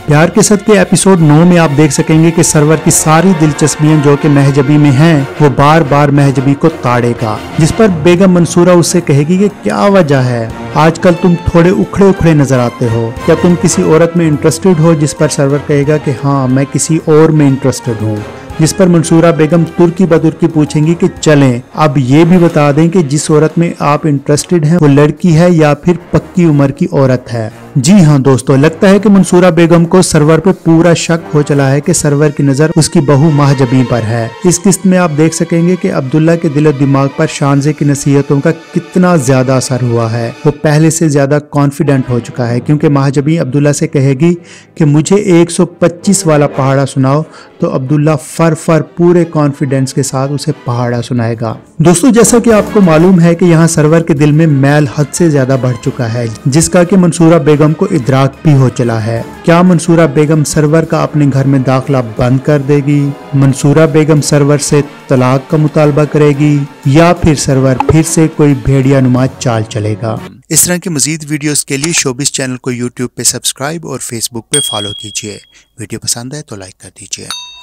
प्यार के सदके एपिसोड 9 में आप देख सकेंगे कि सरवर की सारी दिलचस्पियां जो कि महजबी में हैं, वो बार बार महजबी को ताड़ेगा, जिस पर बेगम मंसूरा उससे कहेगी कि क्या वजह है, आजकल तुम थोड़े उखड़े उखड़े नजर आते हो, क्या तुम किसी औरत में इंटरेस्टेड हो? जिस पर सरवर कहेगा कि हाँ, मैं किसी और में इंटरेस्टेड हूँ। जिस पर मंसूरा बेगम तुर्की बदुर्की पूछेंगी कि चलें अब ये भी बता दें कि जिस औरत में आप इंटरेस्टेड हैं वो लड़की है या फिर पक्की उम्र की औरत है। जी हाँ दोस्तों, लगता है कि मंसूरा बेगम को सरवर पे पूरा शक हो चला है कि सरवर की नजर उसकी बहू महजबी पर है। इस किस्त में आप देख सकेंगे कि अब्दुल्ला के दिल दिमाग पर शानजे की नसीहतों का कितना ज्यादा असर हुआ है। वो पहले से ज्यादा कॉन्फिडेंट हो चुका है, क्योंकि महजबी अब्दुल्ला से कहेगी कि मुझे 125 वाला पहाड़ा सुनाओ, तो अब्दुल्ला फर पूरे कॉन्फिडेंस के साथ उसे पहाड़ा सुनाएगा। दोस्तों, जैसा कि आपको मालूम है कि यहाँ सरवर के दिल में मैल हद से ज्यादा बढ़ चुका है, जिसका कि मंसूरा बेगम को इदराक भी हो चला है। क्या मंसूरा बेगम सरवर का अपने घर में दाखिला बंद कर देगी? मंसूरा बेगम सरवर से तलाक का मुतालबा करेगी या फिर सरवर फिर से कोई भेड़िया नुमा चाल चलेगा? इस तरह की मजीद वीडियोस के लिए शोबिस चैनल को यूट्यूब पे सब्सक्राइब और फेसबुक पे फॉलो कीजिए। वीडियो पसंद है तो लाइक कर दीजिए।